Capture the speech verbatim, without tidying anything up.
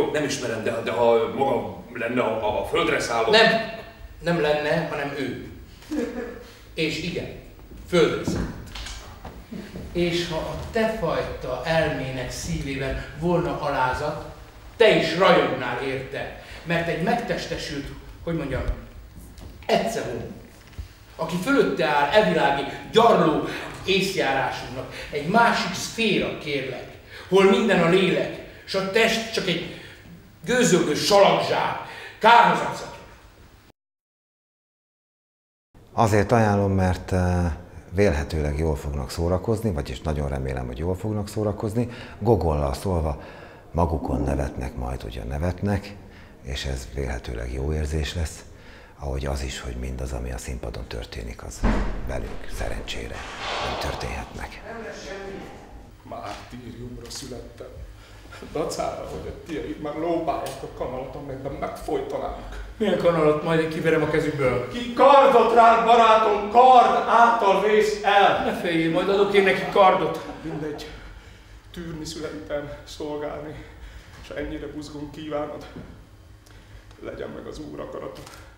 Jó, nem ismerem, de, de ha maga lenne a, a földre szálló... Nem, nem lenne, hanem ő. És igen, földre szállt. És ha a te fajta elmének szívében volna alázat, te is rajognál érte, mert egy megtestesült, hogy mondjam, Ecce-homo, aki fölötte áll evilági gyarló észjárásunknak, egy másik szféra, kérlek, hol minden a lélek, s a test csak egy gőzölgő salagzsák, kárhozatszatja. Azért ajánlom, mert vélhetőleg jól fognak szórakozni, vagyis nagyon remélem, hogy jól fognak szórakozni. Gogollal szólva, magukon nevetnek, majd ugyan nevetnek, és ez vélhetőleg jó érzés lesz, ahogy az is, hogy mindaz, ami a színpadon történik, az velünk szerencsére nem történhet meg. Mártíriumra születtem. Dacára, hogy a tiaid már lóbálják a kanalat, amelyben megfojtanának. Milyen kanalat? Majd én kiverem a kezükből. Ki kardot rá, barátom, kard által vész el! Ne féljél, majd adok én neki kardot. Mindegy, tűrni születtem, szolgálni, és ennyire buzgón kívánod, legyen meg az Úr akarata.